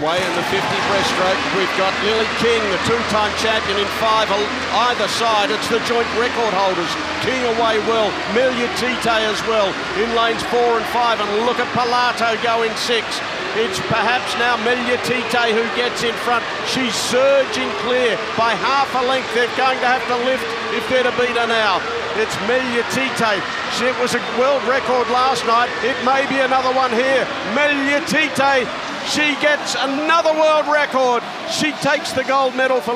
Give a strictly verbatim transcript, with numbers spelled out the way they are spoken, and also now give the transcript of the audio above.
Away in the fifty breaststroke, we've got Lily King, the two-time champion in five either side. It's the joint record holders. King away well, Meilutyte as well in lanes four and five, and look at Pilato go in six. It's perhaps now Meilutyte who gets in front. She's surging clear by half a length. They're going to have to lift if they're to beat her now. It's Meilutyte. It was a world record last night. It may be another one here. Meilutyte, she gets another world record. She takes the gold medal for